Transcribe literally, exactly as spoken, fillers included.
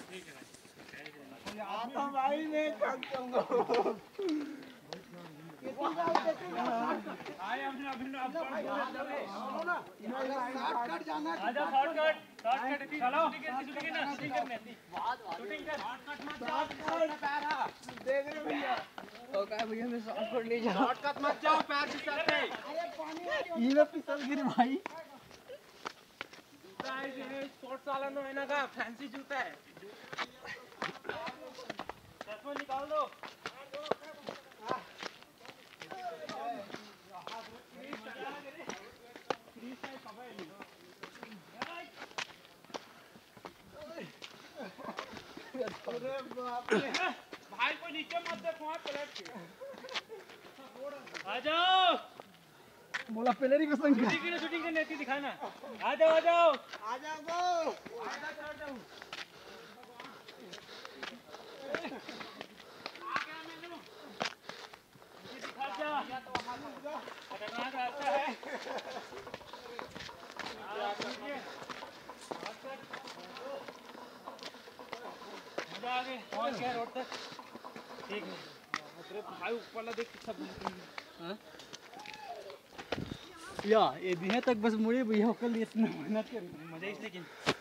आता भाई मैं कब जाऊंगा आए अपने अपने अब शॉर्टकट जाना आजा शॉर्टकट शॉर्टकट चलो शूटिंग करना शूटिंग करने शूटिंग कर शॉर्टकट मत जाओ पैर देख रहे भैया तो क्या भैया मैं शॉर्टकट ले जा शॉर्टकट मत जाओ पैर फिसलते अरे पानी ये में फिसल गिर भाई जूता है ये स्पोर्ट्स वाला नो है ना का फैंसी जूता है चश्मा निकाल दो अरे बाप रे भाई को नीचे मत देखो वहां पलट के आ जाओ बोला पहले ही कसम शूटिंग की शूटिंग करने की दिखाना आ जाओ आ जाओ आ जाओ गो आ जा छोड़ दो आ गया मैं लूं मुझे दिखा जा या तो वहां मत जा खतरनाक रास्ता है मजा आ गया पहुंच गया रोड तक ठीक है अरे भाई ऊपर देख सब हां या ये दिहे तक बस मुड़े भैया कल इतना मेहनत कर मजा इसलिए